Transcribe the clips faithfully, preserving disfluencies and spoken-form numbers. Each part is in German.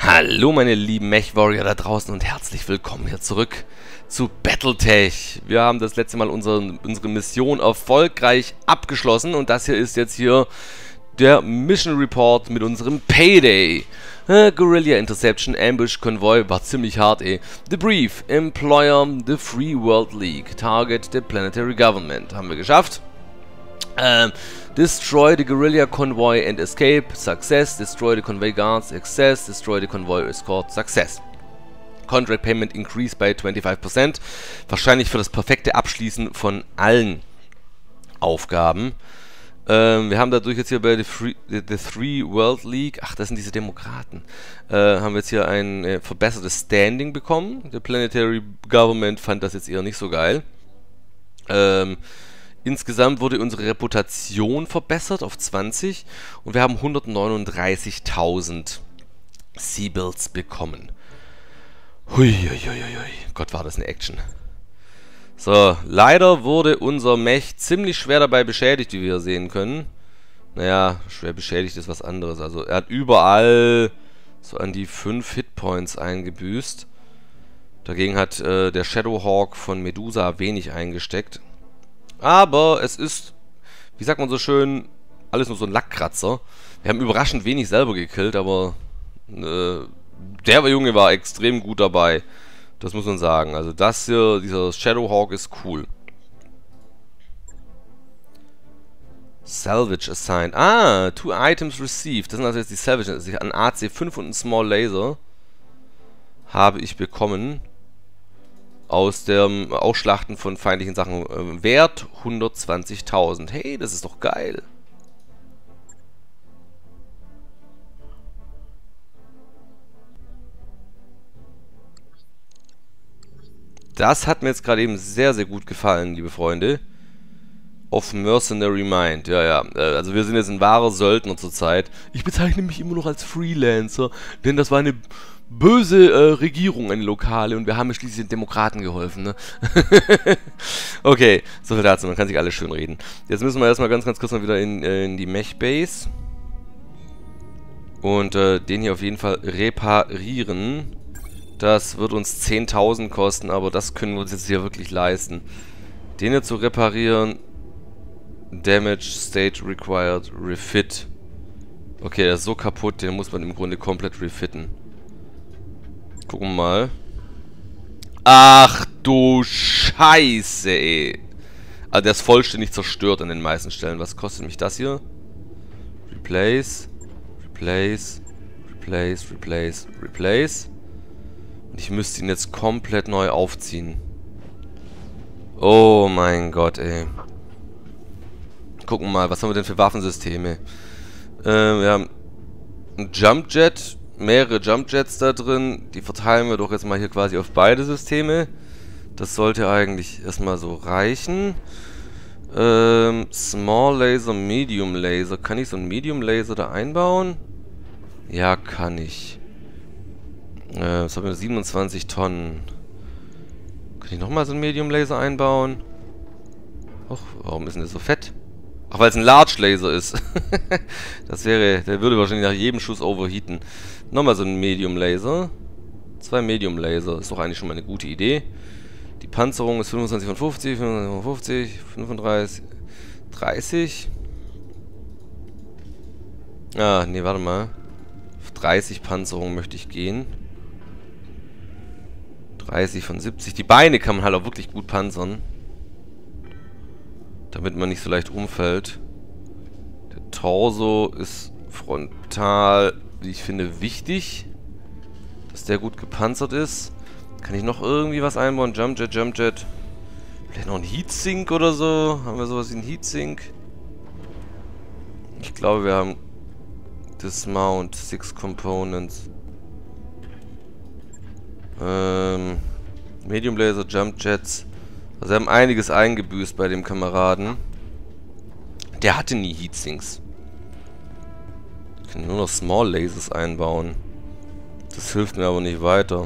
Hallo meine lieben Mech-Warrior da draußen und herzlich willkommen hier zurück zu Battletech. Wir haben das letzte Mal unsere, unsere Mission erfolgreich abgeschlossen und das hier ist jetzt hier der Mission Report mit unserem Payday. Äh, Guerilla Interception, Ambush, Konvoi, war ziemlich hart, ey. The Brief, Employer, the Free World League, Target, the Planetary Government. Haben wir geschafft. Ähm, destroy the Guerilla Convoy and Escape, Success. Destroy the Convoy Guards, Success. Destroy the Convoy Escort, Success. Contract Payment increased by twenty-five percent. Wahrscheinlich für das perfekte Abschließen von allen Aufgaben. Ähm, wir haben dadurch jetzt hier bei the, Free, the, the Three World League, ach, das sind diese Demokraten, äh, haben wir jetzt hier ein äh, verbessertes Standing bekommen. Der Planetary Government fand das jetzt eher nicht so geil. Ähm, insgesamt wurde unsere Reputation verbessert auf zwanzig und wir haben hundertneununddreißigtausend Seabills bekommen. Huiuiuiui, Gott, war das eine Action. So, leider wurde unser Mech ziemlich schwer dabei beschädigt, wie wir sehen können. Naja, schwer beschädigt ist was anderes. Also er hat überall so an die fünf Hitpoints eingebüßt. Dagegen hat äh, der Shadowhawk von Medusa wenig eingesteckt. Aber es ist, wie sagt man so schön, alles nur so ein Lackkratzer. Wir haben überraschend wenig selber gekillt, aber äh, der Junge war extrem gut dabei. Das muss man sagen. Also das hier, dieser Shadowhawk ist cool. Salvage assigned. Ah, two items received. Das sind also jetzt die Salvage. Also ein A C fünf und ein Small Laser habe ich bekommen. Aus dem Ausschlachten von feindlichen Sachen. Wert hundertzwanzigtausend. Hey, das ist doch geil. Das hat mir jetzt gerade eben sehr, sehr gut gefallen, liebe Freunde. Of Mercenary Mind. Ja, ja. Also wir sind jetzt ein wahrer Söldner zurzeit. Ich bezeichne mich immer noch als Freelancer, denn das war eine böse äh, Regierung, eine lokale, und wir haben ja schließlich den Demokraten geholfen, ne? Okay, so viel dazu, man kann sich alles schön reden. Jetzt müssen wir erstmal ganz, ganz kurz mal wieder in, äh, in die Mech-Base. Und äh, den hier auf jeden Fall reparieren. Das wird uns zehntausend kosten, aber das können wir uns jetzt hier wirklich leisten. Den hier zu reparieren. Damage State Required Refit. Okay, der ist so kaputt, den muss man im Grunde komplett refitten. Gucken wir mal. Ach du Scheiße, ey. Also der ist vollständig zerstört an den meisten Stellen. Was kostet mich das hier? Replace. Replace. Replace. Replace. Replace. Und ich müsste ihn jetzt komplett neu aufziehen. Oh mein Gott, ey. Gucken wir mal, was haben wir denn für Waffensysteme? Äh, wir haben ein Jumpjet, mehrere Jumpjets da drin. Die verteilen wir doch jetzt mal hier quasi auf beide Systeme. Das sollte eigentlich erstmal so reichen. Ähm, Small Laser, Medium Laser. Kann ich so einen Medium Laser da einbauen? Ja, kann ich. Äh, was haben wir? siebenundzwanzig Tonnen. Kann ich nochmal so einen Medium Laser einbauen? Och, warum ist denn der so fett? Ach, weil es ein Large Laser ist. Das wäre, der würde wahrscheinlich nach jedem Schuss overheaten. Nochmal so ein Medium Laser. Zwei Medium Laser. Ist doch eigentlich schon mal eine gute Idee. Die Panzerung ist fünfundzwanzig von fünfzig, fünfundzwanzig von fünfzig, fünfunddreißig, dreißig. Ah, nee, warte mal. Auf dreißig Panzerung möchte ich gehen. dreißig von siebzig. Die Beine kann man halt auch wirklich gut panzern. Damit man nicht so leicht umfällt. Der Torso ist frontal, wie ich finde, wichtig. Dass der gut gepanzert ist. Kann ich noch irgendwie was einbauen? Jumpjet, Jumpjet. Vielleicht noch ein Heatsink oder so? Haben wir sowas wie ein Heatsink? Ich glaube, wir haben Dismount, Six Components. Ähm, Medium Laser, Jumpjets. Also wir haben einiges eingebüßt bei dem Kameraden. Der hatte nie Heatsinks. Ich kann nur noch Small Lasers einbauen. Das hilft mir aber nicht weiter.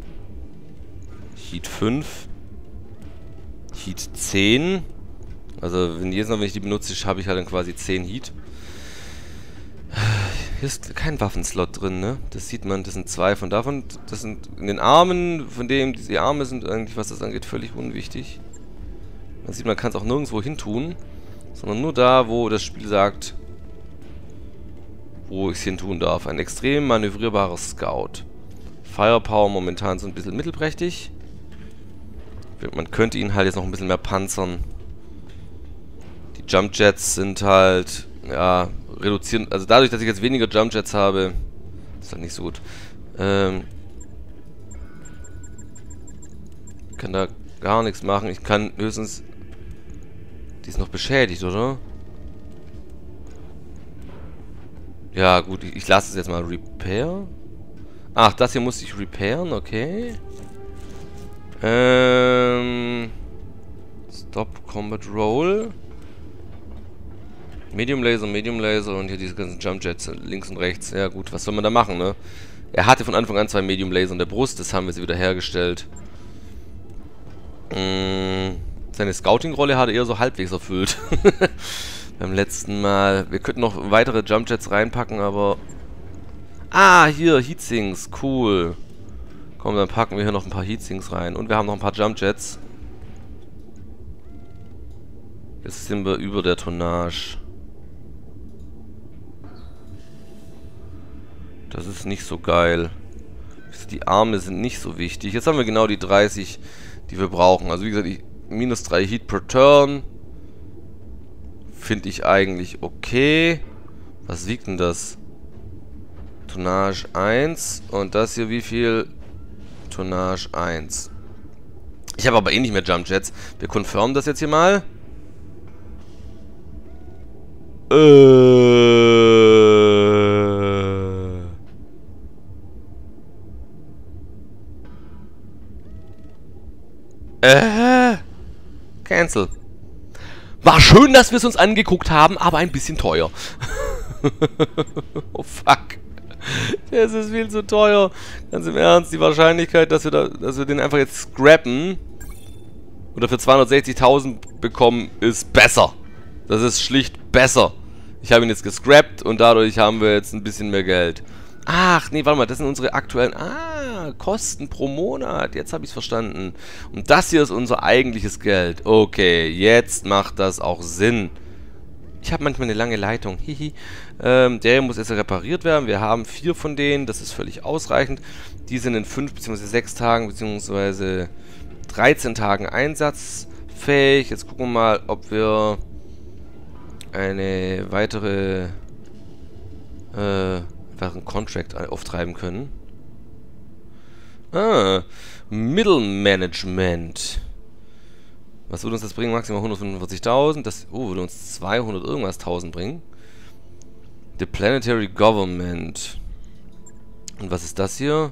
Heat fünf. Heat zehn. Also wenn jedes Mal, wenn ich die benutze, habe ich halt dann quasi zehn Heat. Hier ist kein Waffenslot drin, ne? Das sieht man, das sind zwei von davon. Das sind in den Armen, von dem diese Arme sind eigentlich, was das angeht, völlig unwichtig. Man sieht, man kann es auch nirgendwo hin tun, sondern nur da, wo das Spiel sagt, wo ich es hin tun darf. Ein extrem manövrierbarer Scout. Firepower momentan so ein bisschen mittelprächtig. Man könnte ihn halt jetzt noch ein bisschen mehr panzern. Die Jump Jets sind halt, ja, reduzieren. Also dadurch, dass ich jetzt weniger Jump Jets habe, ist halt nicht so gut. Ähm, ich kann da gar nichts machen. Ich kann höchstens... Die ist noch beschädigt, oder? Ja, gut, ich, ich lasse es jetzt mal repair. Ach, das hier muss ich repairen, okay. Ähm... Stop Combat Roll. Medium Laser, Medium Laser und hier diese ganzen Jump Jets links und rechts. Ja gut, was soll man da machen, ne? Er hatte von Anfang an zwei Medium Laser in der Brust, das haben wir sie wieder hergestellt. Mm, seine Scouting-Rolle hat er eher so halbwegs erfüllt. Beim letzten Mal. Wir könnten noch weitere Jump Jets reinpacken, aber... Ah, hier, Heatsinks, cool. Komm, dann packen wir hier noch ein paar Heatsinks rein. Und wir haben noch ein paar Jump Jets. Jetzt sind wir über der Tonnage. Das ist nicht so geil. Die Arme sind nicht so wichtig. Jetzt haben wir genau die dreißig, die wir brauchen. Also wie gesagt, die minus drei Heat per Turn finde ich eigentlich okay. Was wiegt denn das? Tonnage eins. Und das hier wie viel? Tonnage eins. Ich habe aber eh nicht mehr Jump Jets. Wir confirmen das jetzt hier mal. Äh... Äh, cancel. War schön, dass wir es uns angeguckt haben, aber ein bisschen teuer. Oh fuck. Das ist viel zu teuer. Ganz im Ernst, die Wahrscheinlichkeit, dass wir, da, dass wir den einfach jetzt scrappen oder für zweihundertsechzigtausend bekommen, ist besser. Das ist schlicht besser. Ich habe ihn jetzt gescrappt und dadurch haben wir jetzt ein bisschen mehr Geld. Ach, nee, warte mal, das sind unsere aktuellen... Ah, Kosten pro Monat. Jetzt habe ich es verstanden. Und das hier ist unser eigentliches Geld. Okay, jetzt macht das auch Sinn. Ich habe manchmal eine lange Leitung. Hihi. Ähm, der hier muss erst repariert werden. Wir haben vier von denen. Das ist völlig ausreichend. Die sind in fünf bzw. sechs Tagen bzw. dreizehn Tagen einsatzfähig. Jetzt gucken wir mal, ob wir eine weitere... Äh... einen Contract auftreiben können. Ah, Mittelmanagement. Was würde uns das bringen? Maximal hundertfünfundvierzigtausend. Das oh, würde uns zweihundert irgendwas tausend bringen. The Planetary Government. Und was ist das hier?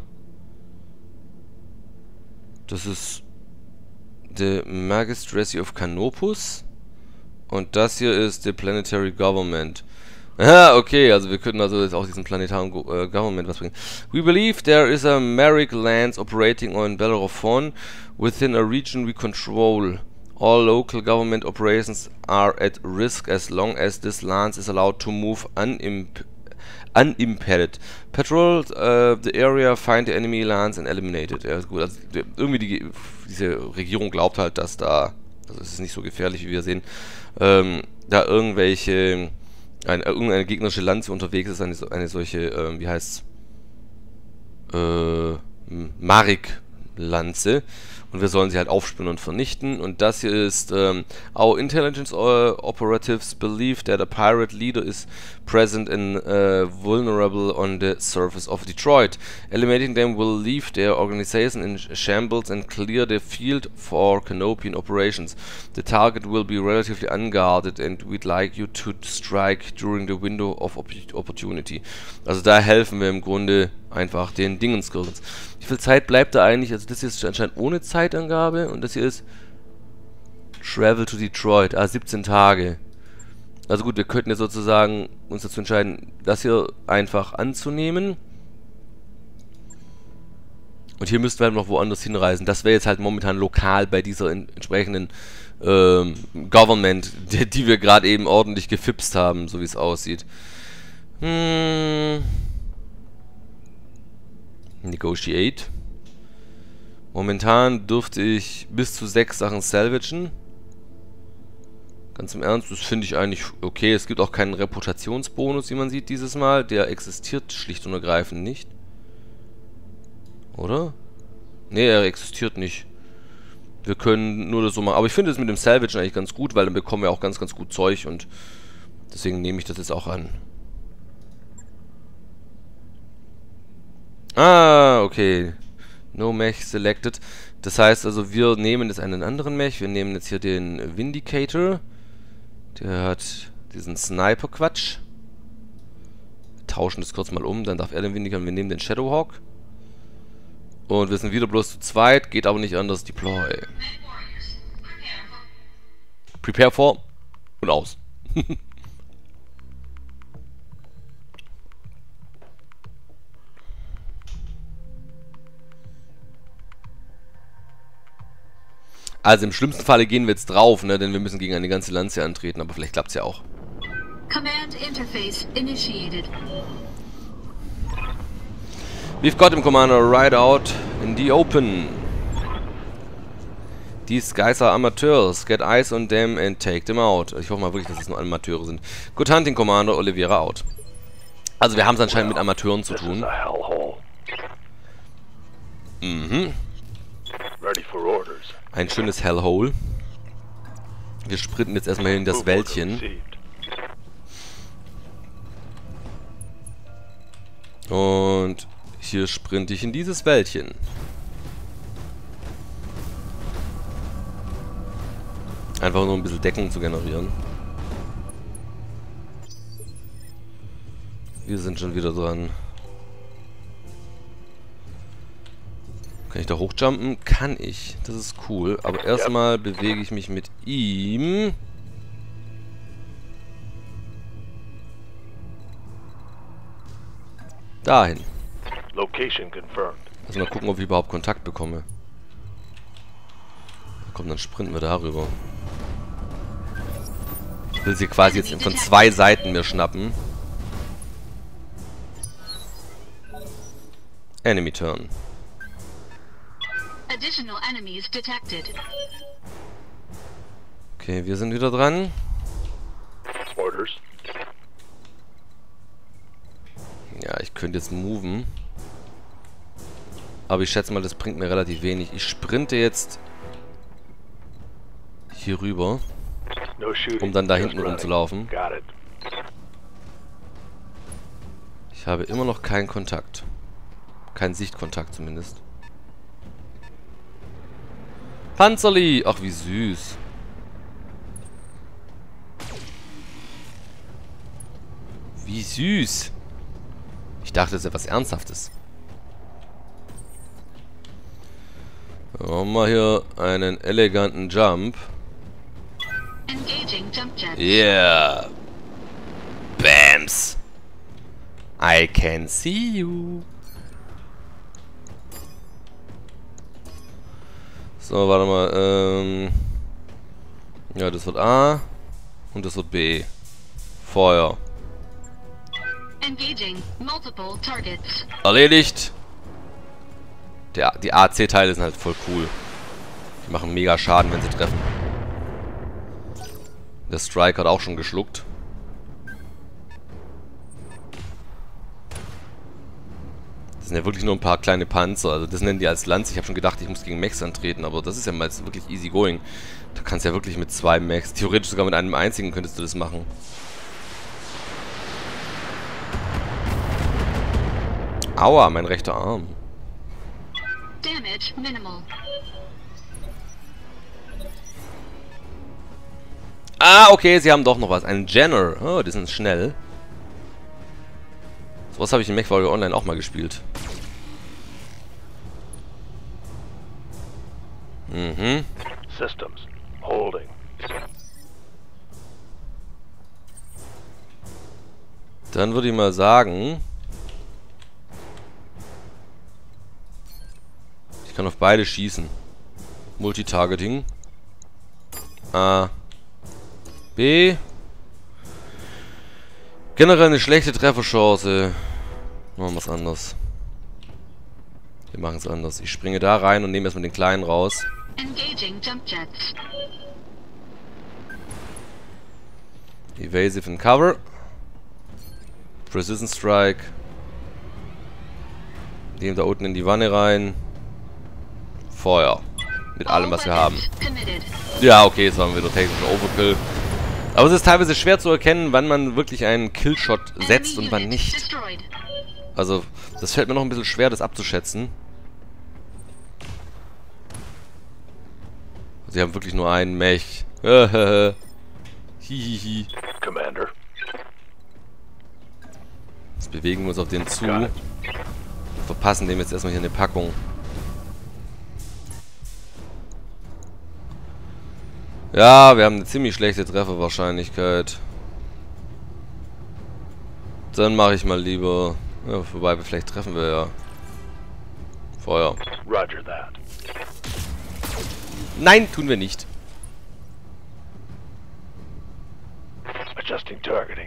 Das ist The Magistracy of Canopus. Und das hier ist The Planetary Government. Ah, okay, also wir könnten also jetzt auch diesen planetaren Go äh, Government was bringen. We believe there is a Merrick Lands operating on Bellerophon within a region we control. All local government operations are at risk as long as this land is allowed to move unimp unimpeded. Patrol uh, the area, find the enemy lands and eliminate it. Ja, ist gut. Also, irgendwie die, diese Regierung glaubt halt, dass da, also es ist nicht so gefährlich, wie wir sehen, ähm, da irgendwelche Ein, irgendeine gegnerische Lanze unterwegs ist, eine, eine solche, äh, wie heißt's? Äh, Marik-Lanze. Und wir sollen sie halt aufspüren und vernichten. Und das hier ist, ähm, our intelligence uh, operatives believe that a pirate leader is present and uh, vulnerable on the surface of Detroit. Eliminating them will leave their organization in shambles and clear the field for Canopian operations. The target will be relatively unguarded and we'd like you to strike during the window of opportunity. Also da helfen wir im Grunde einfach den Dingenskirchens. Wie viel Zeit bleibt da eigentlich? Also das hier ist anscheinend ohne Zeitangabe und das hier ist Travel to Detroit. Ah, siebzehn Tage. Also gut, wir könnten jetzt sozusagen uns dazu entscheiden, das hier einfach anzunehmen. Und hier müssten wir halt noch woanders hinreisen. Das wäre jetzt halt momentan lokal bei dieser in, entsprechenden ähm, Government, die, die wir gerade eben ordentlich gefipst haben, so wie es aussieht. Hm. Negotiate. Momentan dürfte ich bis zu sechs Sachen salvagen. Ganz im Ernst, das finde ich eigentlich okay. Es gibt auch keinen Reputationsbonus, wie man sieht dieses Mal. Der existiert schlicht und ergreifend nicht. Oder? Ne, er existiert nicht. Wir können nur das so machen. Aber ich finde es mit dem Salvage eigentlich ganz gut, weil dann bekommen wir auch ganz, ganz gut Zeug und deswegen nehme ich das jetzt auch an. Ah, okay. No Mech selected. Das heißt also, wir nehmen jetzt einen anderen Mech. Wir nehmen jetzt hier den Vindicator. Der hat diesen Sniper-Quatsch. Wir tauschen das kurz mal um. Dann darf er den Vindicator. Wir nehmen den Shadowhawk. Und wir sind wieder bloß zu zweit. Geht aber nicht anders. Deploy. Prepare for. Und aus. Also im schlimmsten Falle gehen wir jetzt drauf, ne? Denn wir müssen gegen eine ganze Lanze antreten. Aber vielleicht klappt es ja auch. Command interface initiated. We've got him, Commander. Right out in the open. These guys are amateurs. Get eyes on them and take them out. Ich hoffe mal wirklich, dass es nur Amateure sind. Good hunting, Commander. Oliveira out. Also wir haben es anscheinend mit Amateuren zu tun. Mhm. Ein schönes Hellhole. Wir sprinten jetzt erstmal in das Wäldchen. Und hier sprinte ich in dieses Wäldchen. Einfach nur ein bisschen Deckung zu generieren. Wir sind schon wieder dran. Kann ich da hochjumpen? Kann ich. Das ist cool. Aber erstmal bewege ich mich mit ihm. Dahin. Location confirmed. Also mal gucken, ob ich überhaupt Kontakt bekomme. Komm, dann sprinten wir darüber. Ich will sie quasi jetzt von zwei Seiten mir schnappen. Enemy Turn. Additional enemies detected. Okay, wir sind wieder dran. Orders. Ja, ich könnte jetzt moven. Aber ich schätze mal, das bringt mir relativ wenig. Ich sprinte jetzt hier rüber, um dann da hinten rumzulaufen. Ich habe immer noch keinen Kontakt. Keinen Sichtkontakt zumindest. Panzerli! Ach, wie süß. Wie süß. Ich dachte, das ist etwas Ernsthaftes. Machen wir hier einen eleganten Jump. Engaging jump jet. Yeah. Bams. I can see you. So, warte mal. Ähm ja, das wird A. Und das wird B. Feuer. Engaging multiple targets. Erledigt. Der, die A C-Teile sind halt voll cool. Die machen mega Schaden, wenn sie treffen. Der Strike hat auch schon geschluckt. Das sind ja wirklich nur ein paar kleine Panzer. Also das nennen die als Lanze. Ich habe schon gedacht, ich muss gegen Mechs antreten, aber das ist ja mal wirklich easy going. Du kannst ja wirklich mit zwei Mechs, theoretisch sogar mit einem einzigen könntest du das machen. Aua, mein rechter Arm. Damage minimal. Ah, okay, sie haben doch noch was. Ein Jenner. Oh, die sind schnell. So was habe ich in MechWarrior Online auch mal gespielt. Mhm. Systems. Holding. Dann würde ich mal sagen... Ich kann auf beide schießen. Multitargeting. A. B. Generell eine schlechte Trefferchance. Machen wir es anders. Wir machen es anders. Ich springe da rein und nehme erstmal den Kleinen raus. Engaging jump jets. Evasive and Cover. Precision Strike. Nehmen da unten in die Wanne rein. Feuer. Mit allem, was wir haben. Ja, okay, jetzt haben wir wieder technischen Overkill. Aber es ist teilweise schwer zu erkennen, wann man wirklich einen Killshot setzt und wann nicht. Also, das fällt mir noch ein bisschen schwer, das abzuschätzen. Sie haben wirklich nur einen Mech. Hihihi. Commander. Jetzt bewegen wir uns auf den zu. Und verpassen dem jetzt erstmal hier eine Packung. Ja, wir haben eine ziemlich schlechte Trefferwahrscheinlichkeit. Dann mache ich mal lieber... Ja, wobei, vielleicht treffen wir ja. Feuer. Roger that. Nein, tun wir nicht. Adjusting targeting.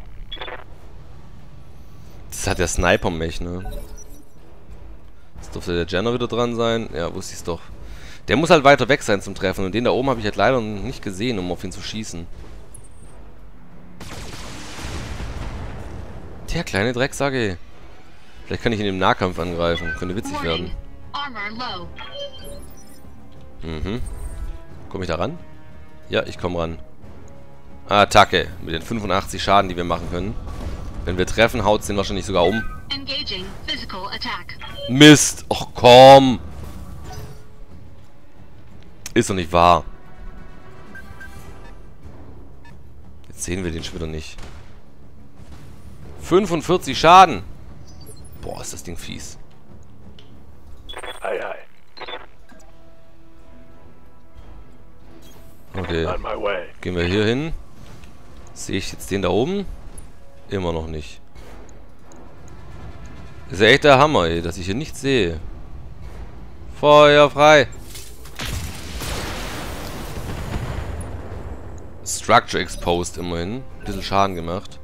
Das hat der Sniper-Mech, ne? Jetzt dürfte der Jenner wieder dran sein. Ja, wusste ich es doch. Der muss halt weiter weg sein zum Treffen. Und den da oben habe ich halt leider nicht gesehen, um auf ihn zu schießen. Der kleine Drecksack, ey. Vielleicht kann ich ihn im Nahkampf angreifen. Könnte witzig werden. Mhm. Komme ich da ran? Ja, ich komme ran. Attacke. Mit den fünfundachtzig Schaden, die wir machen können. Wenn wir treffen, haut es den wahrscheinlich sogar um. Mist. Och, komm. Ist doch nicht wahr. Jetzt sehen wir den schon wieder nicht. fünfundvierzig Schaden. Boah, ist das Ding fies. Aye, aye. Okay. On my way. Gehen wir hier hin. Sehe ich jetzt den da oben? Immer noch nicht. Ist ja echt der Hammer, ey, dass ich hier nichts sehe. Feuer frei. Structure exposed immerhin. Ein bisschen Schaden gemacht.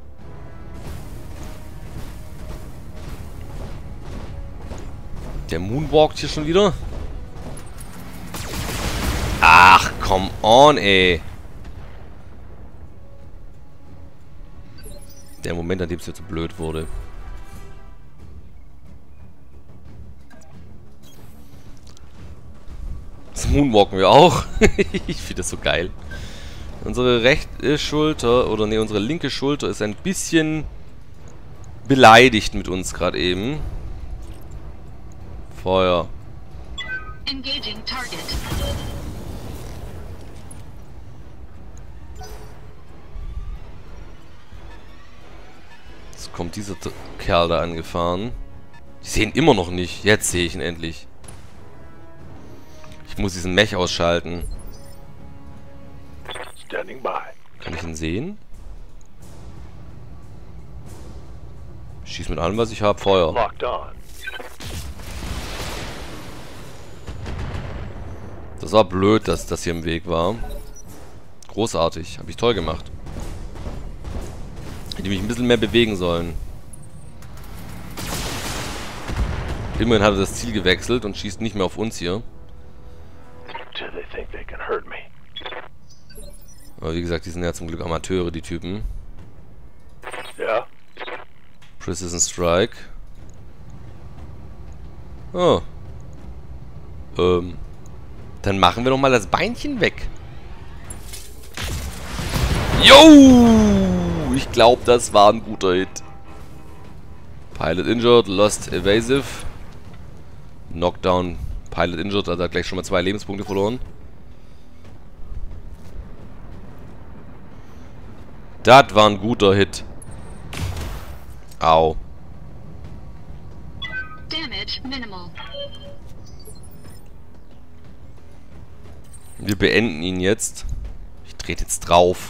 Der moonwalkt hier schon wieder. Ach, come on, ey. Der Moment, an dem es mir zu blöd wurde. Das moonwalken wir auch. Ich finde das so geil. Unsere rechte Schulter, oder ne, unsere linke Schulter ist ein bisschen beleidigt mit uns gerade eben. Feuer. Engaging target. Jetzt kommt dieser T Kerl da angefahren. Ich sehe ihn immer noch nicht. Jetzt sehe ich ihn endlich. Ich muss diesen Mech ausschalten. Standing by. Kann ich ihn sehen? Schieß mit allem, was ich habe. Feuer. Locked on. Das war blöd, dass das hier im Weg war. Großartig. Habe ich toll gemacht. Hätte mich ein bisschen mehr bewegen sollen. Immerhin hat er das Ziel gewechselt und schießt nicht mehr auf uns hier. Till they think they can hurt me. Aber wie gesagt, die sind ja zum Glück Amateure, die Typen. Ja. Precision Strike. Oh. Ähm. Dann machen wir doch mal das Beinchen weg. Yo! Ich glaube, das war ein guter Hit. Pilot injured, lost evasive. Knockdown, Pilot injured, also hat gleich schon mal zwei Lebenspunkte verloren. Das war ein guter Hit. Au. Damage minimal. Wir beenden ihn jetzt. Ich trete jetzt drauf.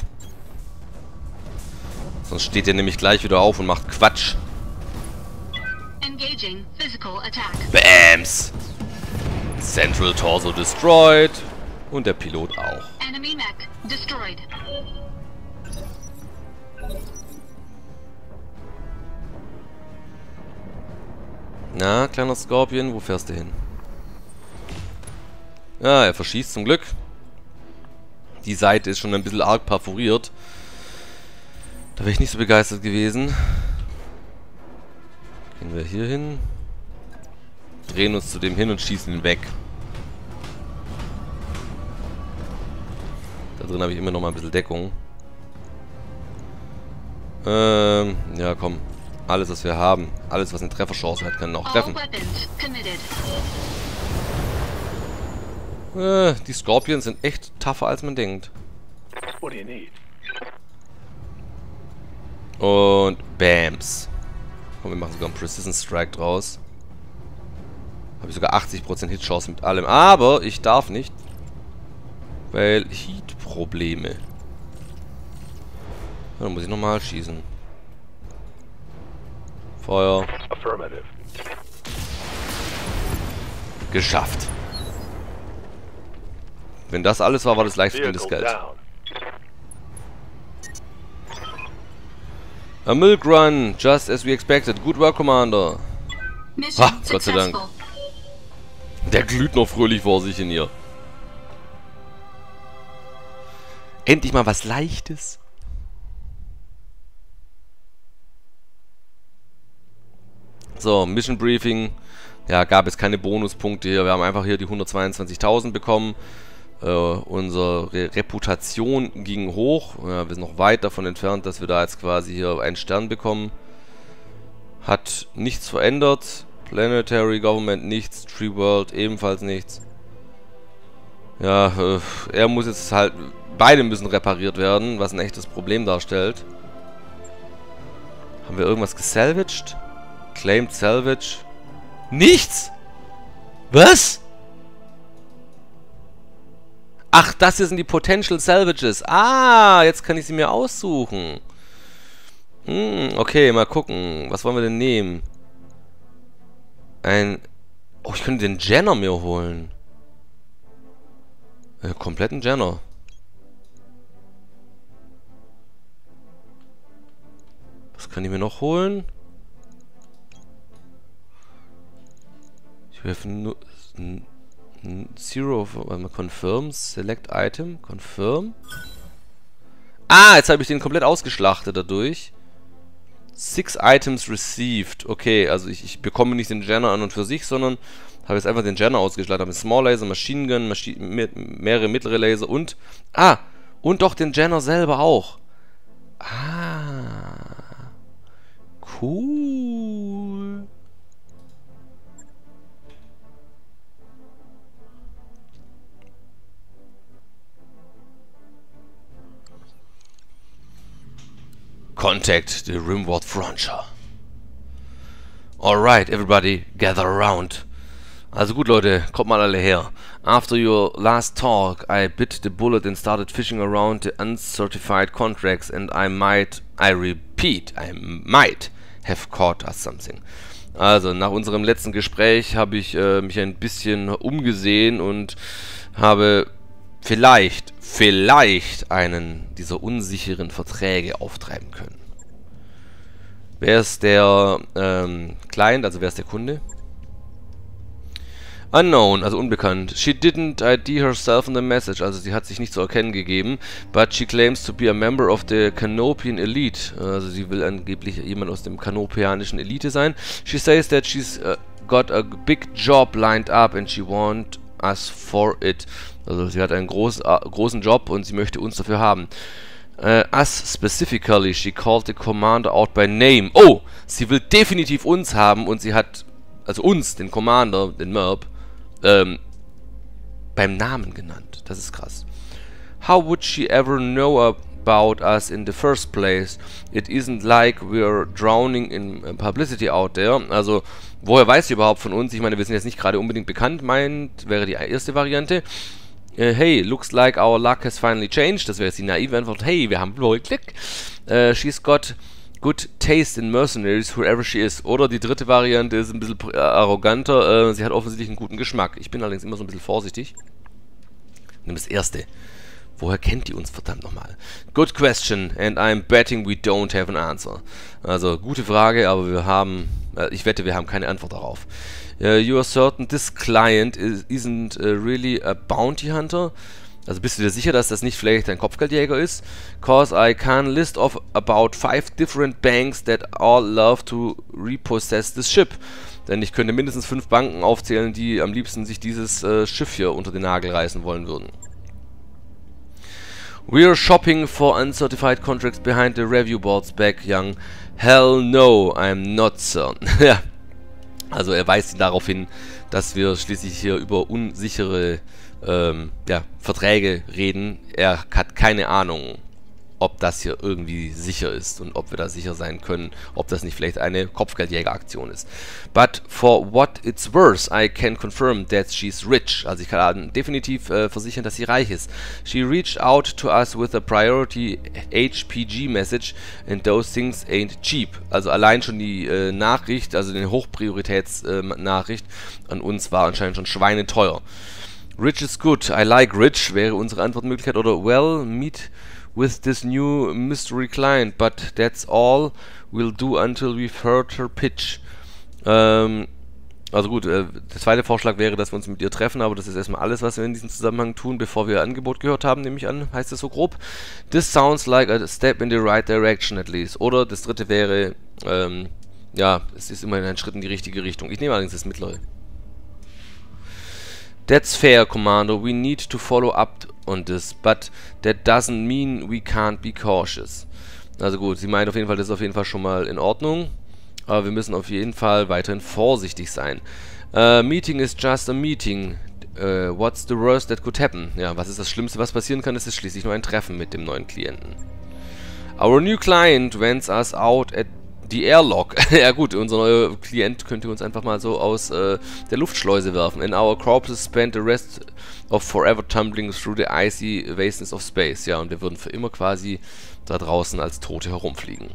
Sonst steht er nämlich gleich wieder auf und macht Quatsch. Engaging physical attack. Bams! Central Torso destroyed. Und der Pilot auch. Enemy mech destroyed. Na, kleiner Scorpion, wo fährst du hin? Ja, er verschießt zum Glück. Die Seite ist schon ein bisschen arg perforiert. Da wäre ich nicht so begeistert gewesen. Gehen wir hier hin. Drehen uns zu dem hin und schießen ihn weg. Da drin habe ich immer noch mal ein bisschen Deckung. Ähm, ja komm. Alles, was wir haben. Alles, was eine Trefferchance hat, kann auch treffen. Äh, die Scorpions sind echt tougher, als man denkt. What do you need? Und Bams. Komm, wir machen sogar einen Precision Strike draus. Habe ich sogar achtzig Prozent Hitchance mit allem. Aber ich darf nicht. Weil Heat-Probleme. Dann muss ich nochmal schießen. Feuer. Affirmative. Geschafft. Wenn das alles war, war das leicht verdientes Vehicle Geld. down. A milk run, just as we expected. Good work, Commander. Mission Ha, Gott sei Dank. successful. Der glüht noch fröhlich vor sich in ihr. Endlich mal was Leichtes. So, Mission Briefing. Ja, gab es keine Bonuspunkte hier. Wir haben einfach hier die hundertzweiundzwanzigtausend bekommen. Äh, unsere Reputation ging hoch. Ja, wir sind noch weit davon entfernt, dass wir da jetzt quasi hier einen Stern bekommen. Hat nichts verändert. Planetary Government nichts. Tree World ebenfalls nichts. Ja, äh, er muss jetzt halt... Beide müssen repariert werden, was ein echtes Problem darstellt. Haben wir irgendwas gesalvaged? Claimed Salvage. Nichts! Was? Ach, das hier sind die Potential Salvages. Ah, jetzt kann ich sie mir aussuchen. Hm, okay, mal gucken. Was wollen wir denn nehmen? Ein... Oh, ich könnte den Jenner mir holen. Äh, kompletten Jenner. Was kann ich mir noch holen? Ich werfe nur... Zero... Warte mal, Confirm. Select Item. Confirm. Ah, jetzt habe ich den komplett ausgeschlachtet dadurch. Six Items received. Okay, also ich, ich bekomme nicht den Jenner an und für sich, sondern habe jetzt einfach den Jenner ausgeschlachtet. Habe einen Small Laser, Machine Gun, Maschine, mehrere mittlere Laser und... Ah! Und doch den Jenner selber auch. Ah... Cool. Contact the Rimworld Frontier. Alright, everybody, gather around. Also gut, Leute, kommt mal alle her. After your last talk, I bit the bullet and started fishing around the uncertified contracts, and I might, I repeat, I might have caught us something. Also, nach unserem letzten Gespräch habe ich äh, mich ein bisschen umgesehen und habe vielleicht, vielleicht einen dieser unsicheren Verträge auftreiben können. Wer ist der ähm, Client, also wer ist der Kunde? Unknown, also unbekannt. She didn't I D herself in the message, also sie hat sich nicht zu erkennen gegeben, but she claims to be a member of the Canopian Elite, also sie will angeblich jemand aus dem kanopianischen Elite sein. She says that she's uh, got a big job lined up and she wants us for it. Also sie hat einen groß, uh, großen Job und sie möchte uns dafür haben. Uh, us specifically, she called the commander out by name. Oh, sie will definitiv uns haben und sie hat, also uns, den Commander, den Merb, ähm, beim Namen genannt. Das ist krass. How would she ever know about us in the first place? It isn't like we're drowning in publicity out there. Also, woher weiß sie überhaupt von uns? Ich meine, wir sind jetzt nicht gerade unbedingt bekannt, meint, wäre die erste Variante. Uh, hey, looks like our luck has finally changed. Das wäre jetzt die naive Antwort. Hey, wir haben wohl Glück. Uh, she's got good taste in mercenaries, whoever she is. Oder die dritte Variante ist ein bisschen äh, arroganter. Äh, sie hat offensichtlich einen guten Geschmack. Ich bin allerdings immer so ein bisschen vorsichtig. Nimm das erste. Woher kennt die uns verdammt nochmal? Good question, and I'm betting we don't have an answer. Also, gute Frage, aber wir haben Äh, ich wette, wir haben keine Antwort darauf. Uh, you are certain this client is, isn't uh, really a bounty hunter? Also bist du dir sicher, dass das nicht vielleicht ein Kopfgeldjäger ist? Cause I can list off about five different banks that all love to repossess this ship. Denn ich könnte mindestens fünf Banken aufzählen, die am liebsten sich dieses äh, Schiff hier unter den Nagel reißen wollen würden. We're shopping for uncertified contracts behind the review boards back, young. Hell no, I'm not, sir. Ja, also er weist ihn darauf hin, dass wir schließlich hier über unsichere ähm, ja, Verträge reden. Er hat keine Ahnung, ob das hier irgendwie sicher ist und ob wir da sicher sein können, ob das nicht vielleicht eine Kopfgeldjägeraktion ist. But for what it's worth, I can confirm that she's rich. Also ich kann definitiv äh, versichern, dass sie reich ist. She reached out to us with a priority H P G message and those things ain't cheap. Also allein schon die äh, Nachricht, also die Hochprioritätsnachricht äh, an uns war anscheinend schon schweineteuer. Rich is good, I like rich wäre unsere Antwortmöglichkeit. Oder well, meet with this new mystery client, but that's all we'll do until we've heard her pitch. Ähm, also gut, äh, der zweite Vorschlag wäre, dass wir uns mit ihr treffen, aber das ist erstmal alles, was wir in diesem Zusammenhang tun, bevor wir ihr Angebot gehört haben, nehme ich an, heißt es so grob. This sounds like a step in the right direction at least. Oder das dritte wäre, ähm, ja, es ist immerhin ein Schritt in die richtige Richtung. Ich nehme allerdings das mittlere. That's fair, Commander. We need to follow up on this, but that doesn't mean we can't be cautious. Also gut, sie meint auf jeden Fall, das ist auf jeden Fall schon mal in Ordnung, aber wir müssen auf jeden Fall weiterhin vorsichtig sein. Uh, meeting is just a meeting. Uh, what's the worst that could happen? Ja, was ist das Schlimmste, was passieren kann? Es ist schließlich nur ein Treffen mit dem neuen Klienten. Our new client wants us out at die Airlock. Ja gut, unser neuer Klient könnte uns einfach mal so aus äh, der Luftschleuse werfen. And our corpses spend the rest of forever tumbling through the icy vastness of space. Ja, und wir würden für immer quasi da draußen als Tote herumfliegen.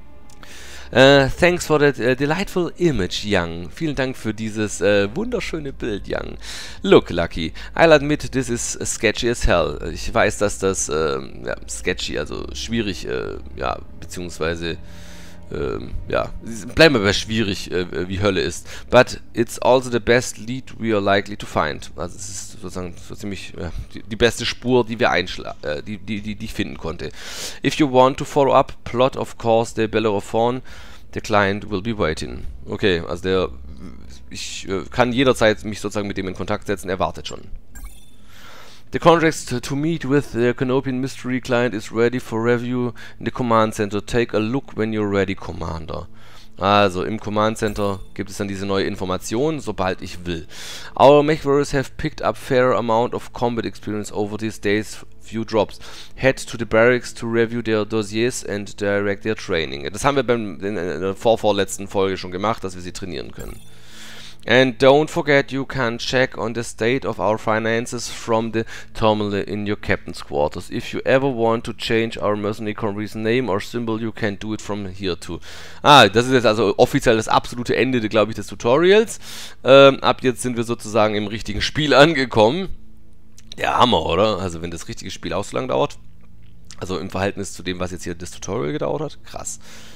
Uh, thanks for that uh, delightful image, Young. Vielen Dank für dieses äh, wunderschöne Bild, Young. Look, Lucky, I'll admit this is sketchy as hell. Ich weiß, dass das äh, ja, sketchy, also schwierig, äh, ja, beziehungsweise Ähm, ja, bleiben wir bei schwierig, äh, wie Hölle ist. But it's also the best lead we are likely to find. Also es ist sozusagen so ziemlich ja, die, die beste Spur, die wir einschlagen, äh, die, die, die, die ich finden konnte. If you want to follow up, plot of course the Bellerophon, the client will be waiting. Okay, also der, ich äh, kann jederzeit mich sozusagen mit dem in Kontakt setzen, er wartet schon. The contract to, to meet with the Canopian Mystery Client is ready for review in the Command Center. Take a look when you're ready, Commander. Also, im Command Center gibt es dann diese neue Information, sobald ich will. Our mechwarriors have picked up fair amount of combat experience over these days, few drops. Head to the barracks to review their dossiers and direct their training. Das haben wir beim, in der vorvorletzten Folge schon gemacht, dass wir sie trainieren können. And don't forget you can check on the state of our finances from the terminal in your captain's quarters. If you ever want to change our mercenary company's name or symbol, you can do it from here too. Ah, das ist jetzt also offiziell das absolute Ende, glaube ich, des Tutorials. Ähm, ab jetzt sind wir sozusagen im richtigen Spiel angekommen. Der Hammer, oder? Also wenn das richtige Spiel auch so lang dauert. Also im Verhältnis zu dem, was jetzt hier das Tutorial gedauert hat. Krass.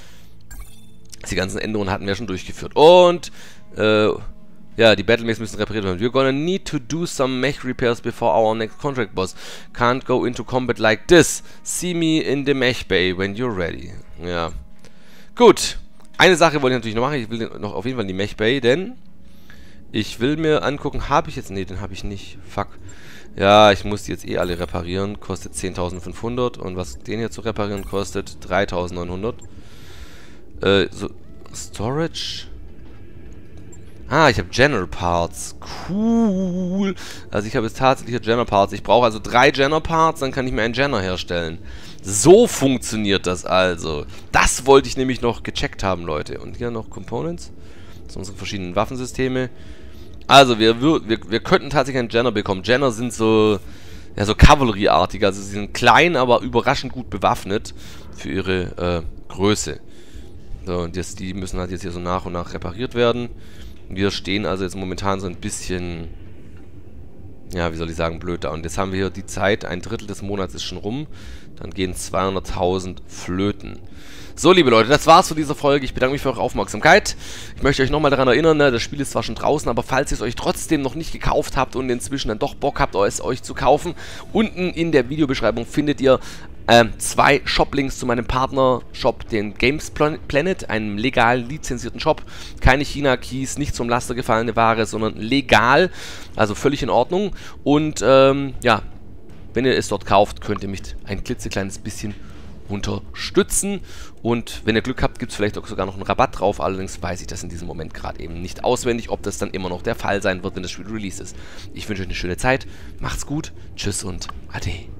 Die ganzen Änderungen hatten wir schon durchgeführt. Und, äh... ja, die Battlemechs müssen repariert werden. We're gonna need to do some mech repairs before our next contract boss. Can't go into combat like this. See me in the mech bay when you're ready. Ja. Gut. Eine Sache wollte ich natürlich noch machen. Ich will noch auf jeden Fall in die mech bay, denn ich will mir angucken, habe ich jetzt... Ne, den habe ich nicht. Fuck. Ja, ich muss die jetzt eh alle reparieren. Kostet zehntausendfünfhundert. Und was den hier zu reparieren kostet, dreitausendneunhundert. Äh, so... Storage... Ah, ich habe General Parts. Cool. Also ich habe jetzt tatsächlich General Parts. Ich brauche also drei General Parts, dann kann ich mir einen General herstellen. So funktioniert das also. Das wollte ich nämlich noch gecheckt haben, Leute. Und hier noch Components. Das sind unsere verschiedenen Waffensysteme. Also wir, wir, wir könnten tatsächlich einen General bekommen. General sind so, ja, so Kavallerieartige. Also sie sind klein, aber überraschend gut bewaffnet für ihre äh, Größe. So, und jetzt, die müssen halt jetzt hier so nach und nach repariert werden. Wir stehen also jetzt momentan so ein bisschen, ja, wie soll ich sagen, blöd da. Und jetzt haben wir hier die Zeit, ein Drittel des Monats ist schon rum. Dann gehen zweihunderttausend flöten. So, liebe Leute, das war's für diese Folge. Ich bedanke mich für eure Aufmerksamkeit. Ich möchte euch nochmal daran erinnern, ne, das Spiel ist zwar schon draußen, aber falls ihr es euch trotzdem noch nicht gekauft habt und inzwischen dann doch Bock habt, es euch zu kaufen, unten in der Videobeschreibung findet ihr ähm, zwei Shop-Links zu meinem Partner-Shop, den Games Planet, einem legal lizenzierten Shop. Keine China-Keys, nicht zum Laster gefallene Ware, sondern legal, also völlig in Ordnung. Und ähm, ja, wenn ihr es dort kauft, könnt ihr mich ein klitzekleines bisschen unterstützen. Und wenn ihr Glück habt, gibt es vielleicht auch sogar noch einen Rabatt drauf. Allerdings weiß ich das in diesem Moment gerade eben nicht auswendig, ob das dann immer noch der Fall sein wird, wenn das Spiel released ist. Ich wünsche euch eine schöne Zeit. Macht's gut. Tschüss und Ade.